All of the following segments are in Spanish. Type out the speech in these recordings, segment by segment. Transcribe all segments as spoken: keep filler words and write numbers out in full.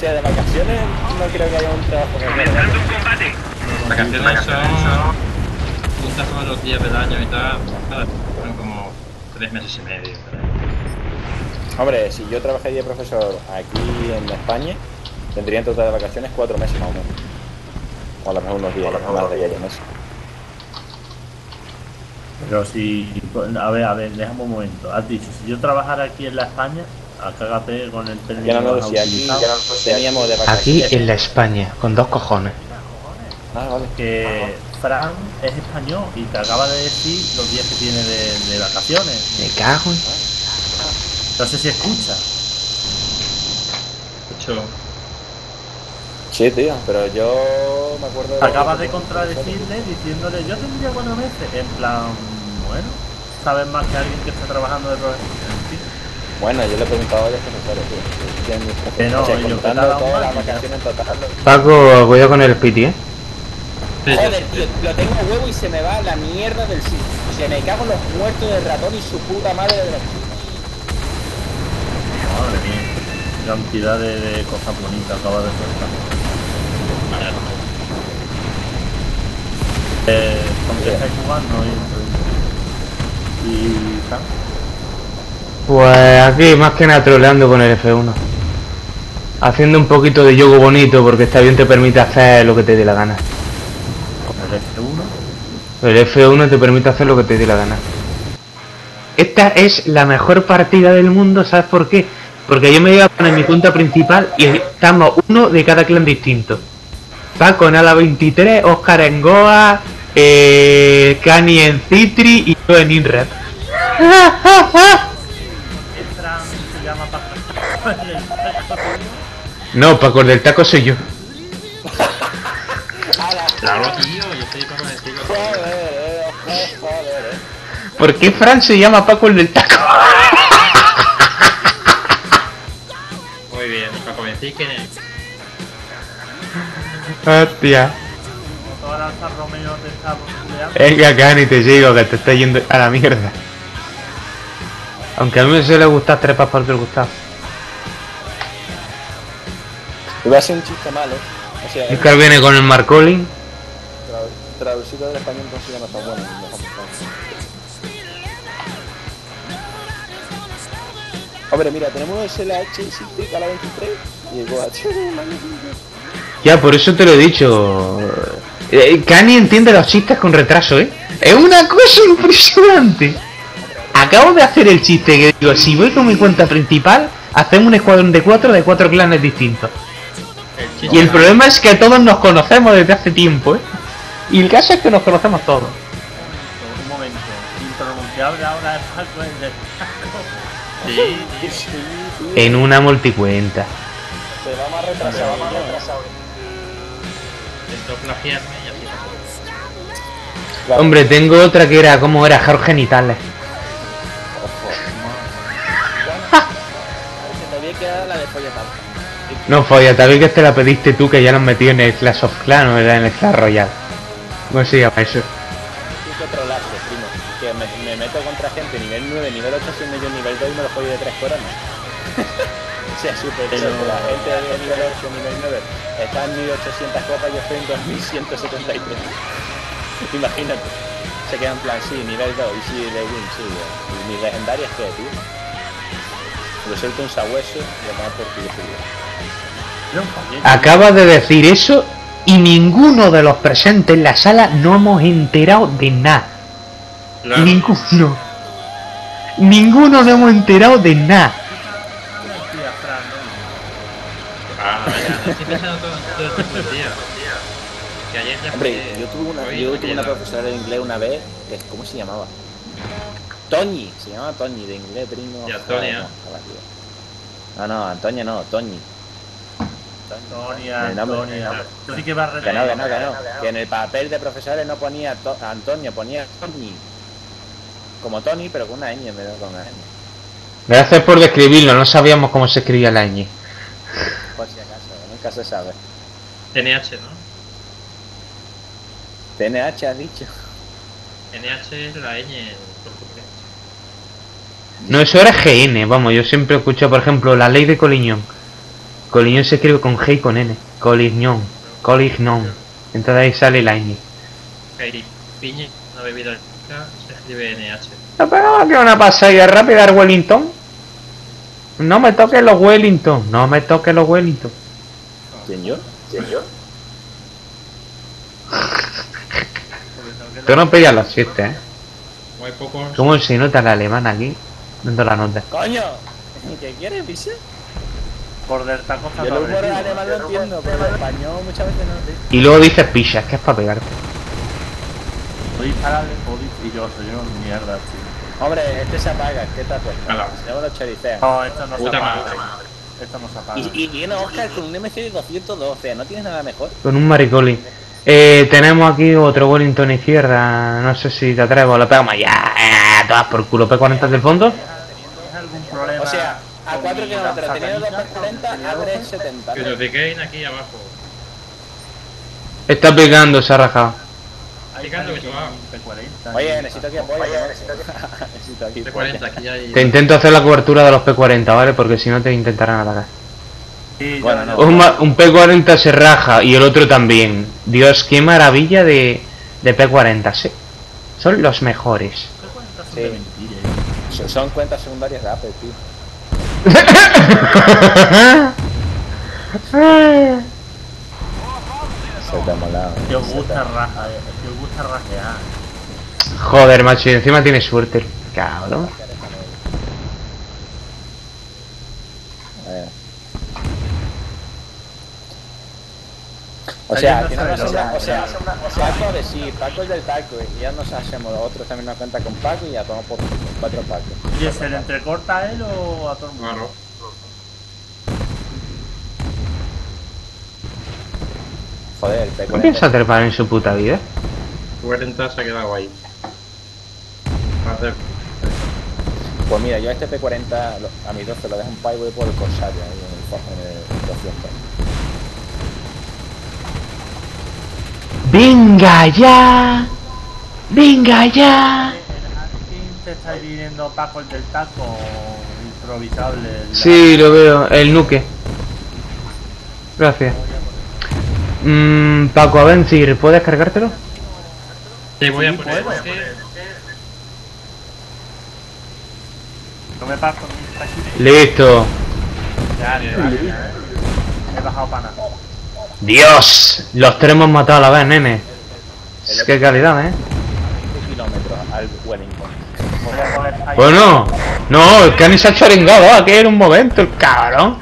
sea, de vacaciones no creo que haya un trabajo que Comenzando un combate. Vacaciones son juntas todos los días del año y tal, son como tres meses y medio. Hombre, si yo trabajaría de profesor aquí en España, tendría en total de vacaciones cuatro meses más o menos. O a lo mejor unos días, a lo mejor más de diez meses. Pero si... A ver, a ver, déjame un momento. Has dicho, si yo trabajara aquí en la España, cágate con el término. Ya no lo decía aquí, ya no lo teníamos de vacaciones. Aquí en la España, con dos cojones. Ah, vale. Que Fran es español y te acaba de decir los días que tiene de, de vacaciones. Me cago en... No sé si escucha. Escucho. Sí, tío, pero yo me acuerdo de... Acabas de contradecirle diciéndole, yo tendría cuatro meses. En plan, bueno, sabes más que alguien que está trabajando de profesor. Bueno, yo le he preguntado a varios profesores, tío. Que no, o sea, y lo que contando te ha dado todas mal, las que vacaciones en total. Paco, cuidado con el piti, ¿eh? Joder, tío, lo tengo a huevo y se me va la mierda del sitio. O sea, me cago en los muertos del ratón y su puta madre de la... Madre mía, cantidad de, de cosas bonitas acaba de soltar. Eh, ¿Con qué estáis jugando? Y, y Fran. Pues aquí más que nada troleando con el F uno. Haciendo un poquito de yogo bonito porque esta bien te permite hacer lo que te dé la gana. ¿El F uno? El F uno te permite hacer lo que te dé la gana. Esta es la mejor partida del mundo, ¿sabes por qué? Porque yo me voy a poner mi cuenta principal y estamos uno de cada clan distinto. Paco en Ala veintitrés, Oscar en Goa, eh, Kani en Citri y yo en Inrep. ¿Qué Fran se llama Paco? No, Paco el del taco soy yo. Claro, tío, yo estoy para decirlo. Joder, eh, joder, eh. ¿Por qué Fran se llama Paco el del taco? Muy bien, para convencer que... Hostia. Como toda la Alfa Romeo te está buleando. Venga, Kani, te sigo, que te está yendo a la mierda. Aunque a mí me suele gustar trepar por el Gustavo. Iba a ser un chiste malo. O sea, el Oscar viene con el Marcolin. tradu- traducido del español consigue no tan bueno. mejor que tal. Hombre, mira, tenemos el S L H, Citric a la veintitrés y el Goa. Ya, por eso te lo he dicho. Eh, Kani entiende los chistes con retraso, ¿eh? Es una cosa impresionante. Acabo de hacer el chiste que digo, si voy con mi cuenta principal, hacemos un escuadrón de cuatro de cuatro clanes distintos. Y el problema es que todos nos conocemos desde hace tiempo, ¿eh? Y el caso es que nos conocemos todos. Un momento, impronunciable ahora es Paco el del Sí, Sí, sí. En una multicuenta. Se va más retrasado, va más retrasado. intentó plagiarme y así pasó. Claro. Hombre, tengo otra que era, ¿cómo era? Jaros genitales. Se te había quedado la de folletal. No, folla, tal vez que te la pediste tú, que ya nos metió en el Clash of Clans o era en el Clash Royale. ¿Cómo se llama eso? Tienes que trolarte, primo. Que me, me meto contra gente nivel nueve, nivel ocho, siendo yo nivel dos y me lo follo de tres coronas. O sea, súper Pero- chulo. La gente de nivel ocho, nivel nueve está en mil ochocientas copas, yo estoy en dos mil ciento setenta y tres. Imagínate. Se queda en plan, sí, nivel dos, y sí, de win, sí. ¿Y mis legendarias qué, tío? Lo suelto un sabueso y lo tomo por ti, tío. Acaba de decir eso y ninguno de los presentes en la sala no hemos enterado de nada. Claro. Ninguno. Ninguno no hemos enterado de nada. Ah, ya, estoy pensando todo, todo el tiempo, tío. Que ayer ya Hombre, fue- yo tuve una, hoy yo no tuve una llega. profesora de inglés una vez, que, ¿cómo se llamaba? Toñi, se llamaba Toñi, de inglés, primo. Y Antonia. No, no, no, Antonia no, Toñi. Antonia, El nombre, Antonia. el nombre. Yo sí que va a Que no, que no, que no. Que en el papel de profesores no ponía to Antonio, ponía Toñi. Como Tony, pero con una ñ en vez de con una ñ. Gracias por describirlo, no sabíamos cómo se escribía la ñ. Por si acaso, nunca se sabe. N H, ¿no? T N H has dicho. N H es la ñ en portugués. No, eso era G N, vamos, yo siempre escucho, por ejemplo, la ley de Coliñón. Collignon se escribe con G y con N. Collignon. Collignon. Entonces ahí sale la ñ. Ok, piña, una bebida alcohólica, se escribe N H. ¿No pegamos que una pasada rápida al Wellington? No me toques los Wellington. No me toques los Wellington. ¿Quién yo? ¿Quién yo? Tú no pillas los chistes, ¿eh? Como hay pocos. ¿Cómo se nota el alemán aquí? Dando la nota. ¡Coño! ¿Qué quieres, Pisa? Por del taco está Yo el humor favorecido, alemán lo ¿no? entiendo, pero el español muchas veces no, tío. Y luego dices pichas, que es para pegarte. Podéis parar de podéis y yo soy una mierda, tío. Hombre, este se apaga, ¿qué te has puesto? Ala. Ya me lo choricean. No, esto no se Puta apaga. madre. Esto no se apaga. Y, y viene Oscar con un M C doscientos doce, ¿no tienes nada mejor? Con un maricoli. Eh, tenemos aquí otro Wellington izquierda. No sé si te atrevo, lo pegamos ya. Eh, todas por culo. P cuarenta del fondo. ¿Tienes algún problema? O sea, a con cuatro mi kilómetros, teniendo dos lanzacanicas? cuarenta a tres setenta. Que os dejéis aquí abajo. Está pegando, se ha rajado. Hay Picando que se va. P cuarenta. Oye, necesito que apoye. Oye, necesito que necesito aquí. P cuarenta, aquí hay. Te intento hacer la cobertura de los P cuarenta, ¿vale? Porque si no te intentarán atacar. Sí, Bueno, ya, no. ya. Un, ma- un P cuarenta se raja y el otro también. Dios, qué maravilla de, de P cuarenta, sí. Son los mejores. P cuarenta son Sí. de mentira, eh. Son- Son cuentas secundarias de Apple, tío. Se te ha molado. Que os gusta raja, eh, que os gusta rajear. Joder, macho, y encima tiene suerte el cabrón. Eh. O sea, al final nos hacemos, o sea, Paco de sí, Paco es del taco, y ya nos hacemos los otros también nos cuenta con Paco y ya tomamos por cuatro Pacos. Oye, ¿se le entrecorta a él o a todo el mundo? Claro. Joder, el P ¿No piensa cuarenta. trepar en su puta vida? cuarenta se ha quedado ahí. Va a hacer. Pues mira, yo a este P cuarenta, lo- a mis doce lo dejo un pie y voy por el Corsario ahí en el, fo- en el doscientos. ¡Venga ya! ¡Venga ya! ¿Quién te está viniendo Paco el del taco improvisable? La- Sí, lo veo, el nuque. Gracias. Mmm, Paco Avencir, ¿puedes cargártelo? Te voy a Sí, poner. puedo. Es que No me paso mi taquito. Listo. Ya, ya, ya, ya. He bajado pana. Dios, los tres hemos matado a la vez, nene. Qué calidad, ¿eh? veinte kilómetros al Wellington. Voy a poner ahí. Bueno, no, el Cani se ha chorengado aquí en un momento, el cabrón.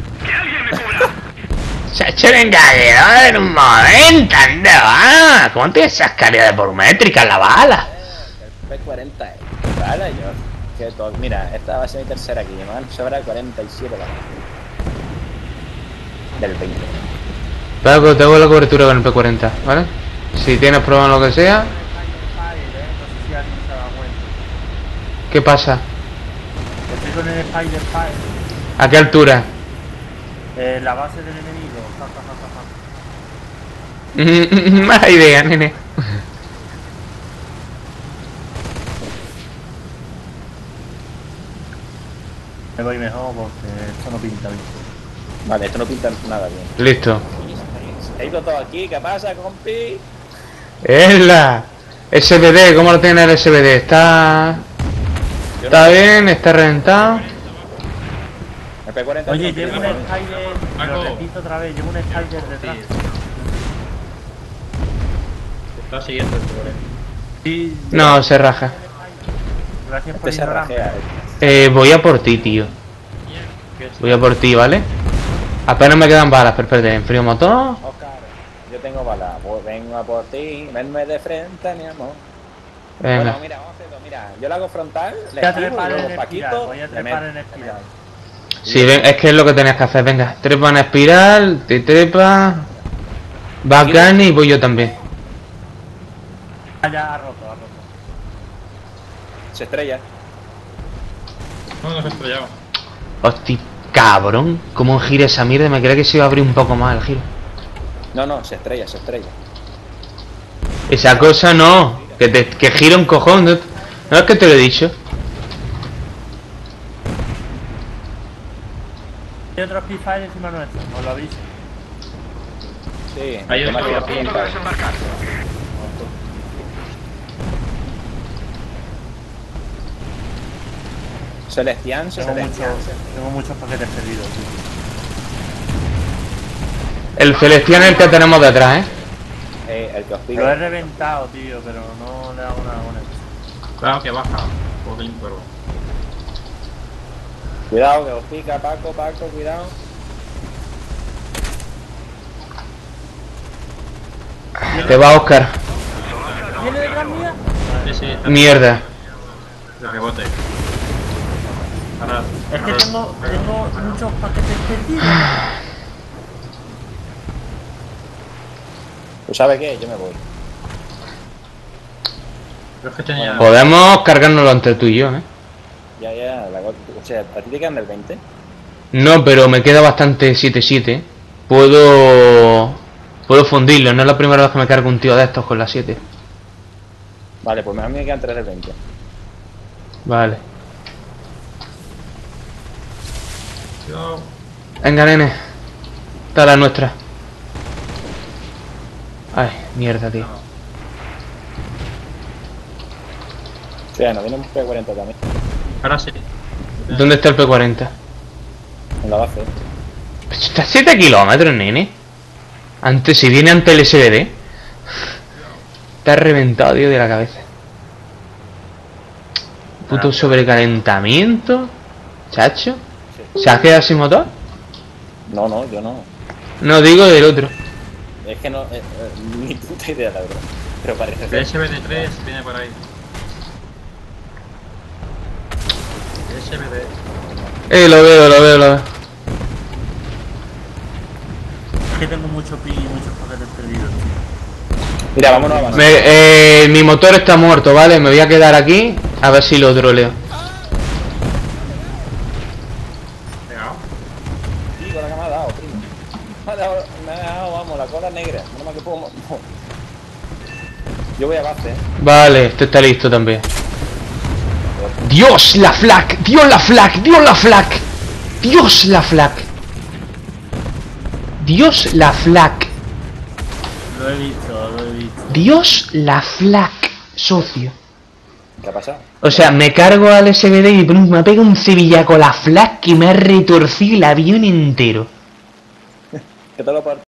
Se ha chorengado en un momento, anda, va. ¿Cómo tiene esas calidades volumétricas la bala? El P cuarenta es rara, yo. Que todo, mira, esta va a ser mi tercera aquí, me van a sobrar cuarenta y siete balas. Del veinte. Paco, te hago la cobertura con el P cuarenta, ¿vale? Si tienes problemas lo que sea, Spider, eh. No sé si alguien se da cuenta. ¿qué pasa? Estoy con el Spider Fire. ¿A qué altura? Eh, la base del enemigo. Ja, ja, ja, ja. Mala idea, nene. Me voy mejor porque esto no pinta bien. Vale, esto no pinta nada bien. Listo. He ido todo aquí, ¿qué pasa, compi? Es la S B D, ¿cómo lo tiene el S B D? ¿Está Yo está no- bien? ¿Está reventado? El P cuarenta Oye, no llevo un tiene- Spider. Paco. Lo repito otra vez, llevo un Spider detrás. te está siguiendo el pobre. Sí. No, se raja. Gracias por Este se ignorarme. rajea. Eh, voy a por ti, tío. ¿Qué es? Voy a por ti, ¿vale? Apenas me quedan balas, pero espérate, enfrío motor. Oscar, yo tengo balas, pues vengo a por ti, venme de frente, mi amor. Venga. Bueno, mira, vamos a hacerlo, mira, yo lo hago frontal, le Voy a tiro, trepar luego en espiral. Paquito, Voy a le trepar meto. en espiral. Sí, ven, es que es lo que tenías que hacer, venga. Trepa en espiral, te trepa. Va Cani y voy yo también. Ah, ya ha roto, ha roto. Se estrella. No, no se ha estrellado. Hostia, cabrón. ¿Cómo gira esa mierda? Me creía que se iba a abrir un poco más el giro. No, no, se estrella, se estrella. Esa cosa no. Que, te, que gira un cojón. No, no es que te lo he dicho. Hay otro Spitfire encima nuestro, os lo aviso. Sí, Hay que me otro ha aquí. quedado Celestian, Tengo, Celestian. muchos, tengo muchos paquetes perdidos, tío. El Celestial es el que tenemos detrás, ¿eh? Eh, el que os Lo he pica. reventado, tío, pero no le hago nada con eso. Claro que baja. Un poquín, pero. Cuidado, que os pica, Paco, Paco, cuidado. Te va Oscar. ¿Viene detrás mía? Sí, sí, está Mierda. de rebote. Ahora. Es que ahora- tengo, tengo muchos paquetes perdidos. ¿Tú sabes qué? Yo me voy. Yo es que tenía. Podemos cargárnoslo entre tú y yo, ¿eh? Ya, ya, la, o sea, ¿a ti te quedan del veinte? No, pero me queda bastante siete siete. Puedo... Puedo fundirlo, no es la primera vez que me cargo un tío de estos con la siete. Vale, pues a mí me quedan tres del veinte. Vale. Yo. Venga, nene. Está la nuestra. Ay, mierda, tío. O sea, nos viene un P cuarenta también. Ahora sí. ¿Dónde está el P cuarenta? En la base. Pues está a siete kilómetros, nene. Antes, si viene ante el S B D. Está reventado, tío, de la cabeza. Puto sobrecalentamiento. Chacho. ¿Se ha quedado sin motor? No, no, yo no. No, digo del otro. Es que no, eh, eh, ni puta idea, la verdad. Pero parece El ser. S B D tres viene por ahí. El S B D. Eh, lo veo, lo veo, lo veo. Es que tengo mucho pi y muchos paquetes perdidos, tío. Mira, vámonos a base. Me, eh, mi motor está muerto, ¿vale? Me voy a quedar aquí a ver si lo troleo. Pegado. Sí, con la que me ha dado, primo. Me ha dado, me ha dado, vamos, la cola negra. No más que puedo. No. Yo voy a base, eh. Vale, este está listo también. ¡Dios, la flak! ¡Dios, la flak! ¡Dios, la flak! ¡Dios, la flak! ¡Dios, la flak! Lo he visto, lo he visto. ¡Dios, la flak! Socio. ¿Qué ha pasado? O sea, me cargo al S B D y pum, me pega un cebillaco la flak que me ha retorcido el avión entero. ¿Qué tal lo